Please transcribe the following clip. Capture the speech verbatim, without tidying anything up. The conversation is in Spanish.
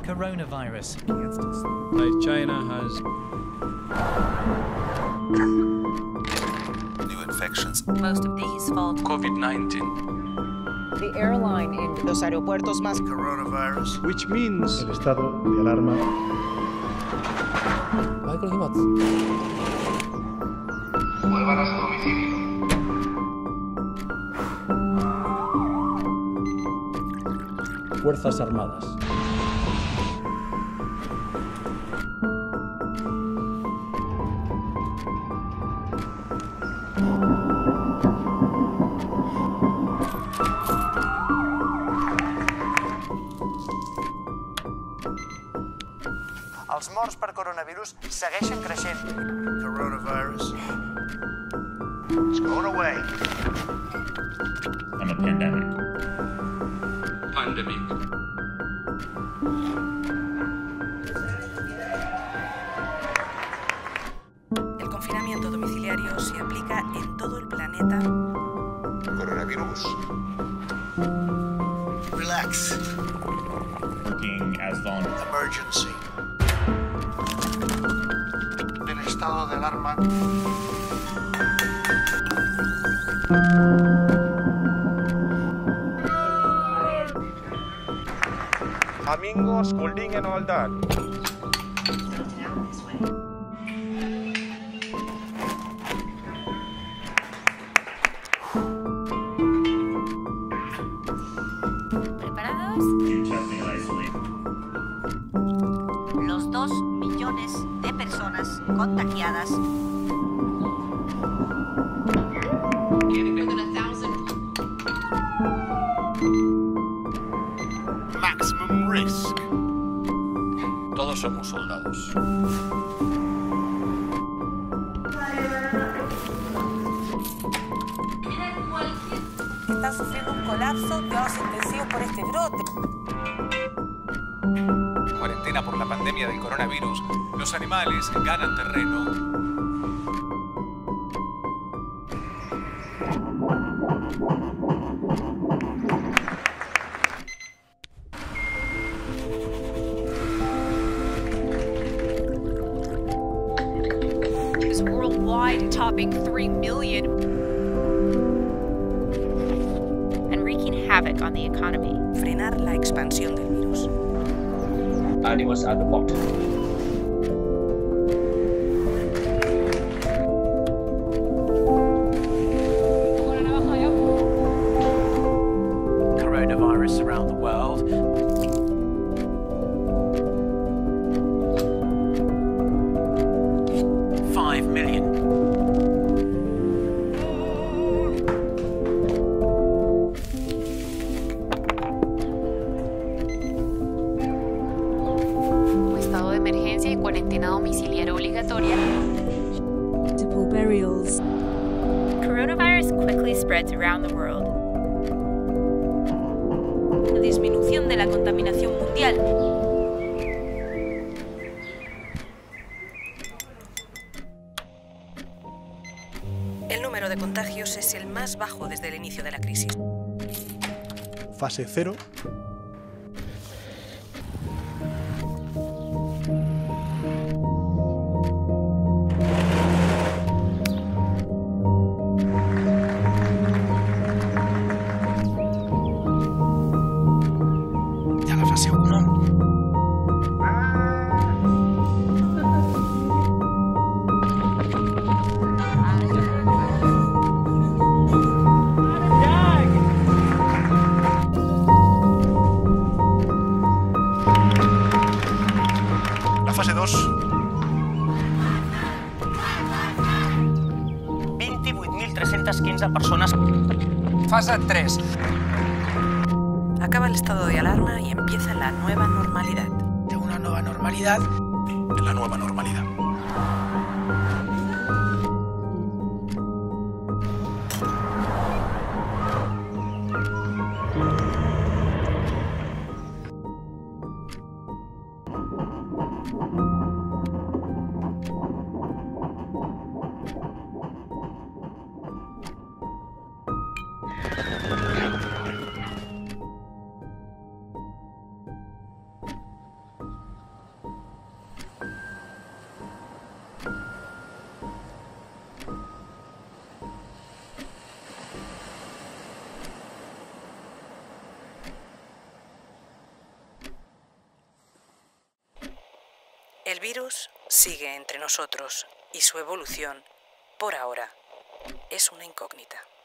coronavirus. China has new infections. Most of these fall COVID nineteen. The airline in los aeropuertos más Coronavirus. Which means el estado de alarma. Vuelvan a su domicilio. Fuerzas Armadas. Els morts per coronavirus segueixen creixent. Coronavirus. It's going away. I'm a pandemic. pandemic. El confinamiento domiciliario se aplica en todo el planeta. Coronavirus. Relax. Working as vulnerable. Emergency. Del estado de alarma. Amigos, holding and all that. ¿Preparados? You testing and isolate. Los dos millones de personas contagiadas. Maximum risk. Todos somos soldados. están sufriendo un colapso de cuidados intensivos por este brote. Cuarentena por la pandemia del coronavirus, los animales ganan terreno. Is worldwide, topping three million and wreaking havoc on the economy. Frenar la expansión del virus. And it was at the bottom. Coronavirus around the world. Five million. Estado de emergencia y cuarentena domiciliaria obligatoria. Multiple burials. Coronavirus quickly spreads around the world. La disminución de la contaminación mundial. El número de contagios es el más bajo desde el inicio de la crisis. Fase cero. Ya la fase uno. La fase dos. vint-i-vuit mil tres-cents quinze persones. Fase tres. Acaba el estado de alarma y empieza la nueva normalidad. De una nueva normalidad. En la nueva normalidad. El virus sigue entre nosotros y su evolución, por ahora, es una incógnita.